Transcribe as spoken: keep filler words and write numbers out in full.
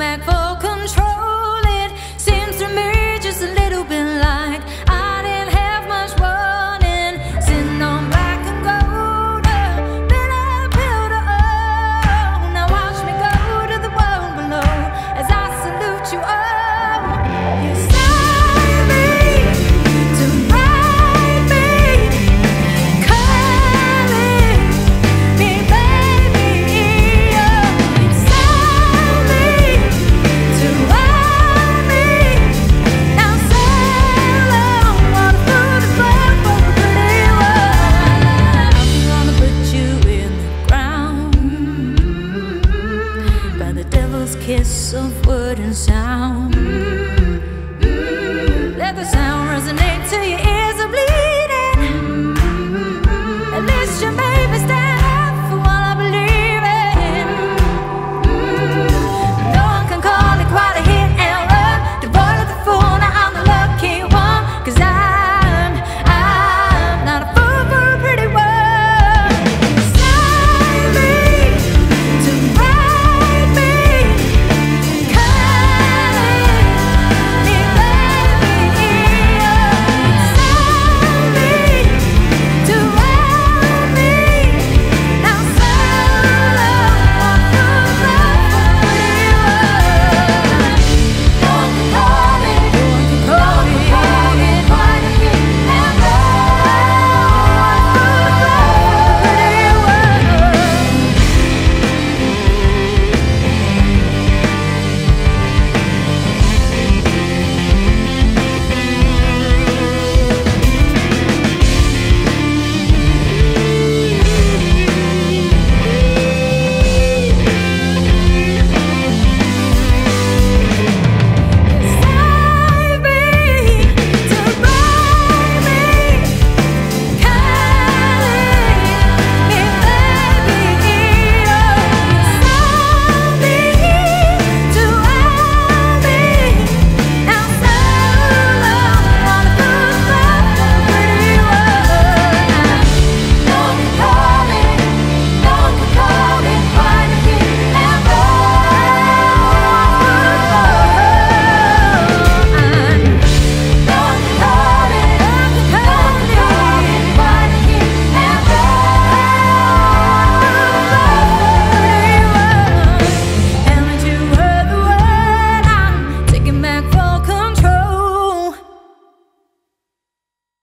back for control. It seems to me just a little bit like I didn't have much warning. Sitting on black and gold, a bitter pill to own. Now watch me go to the world below as I salute you all. You saved me to ride me, calling me baby. Oh, you saved me to ride me. Now sail on water through the flood for a pretty while. I'm gonna put you in the ground by the devil's kiss of wood and sound.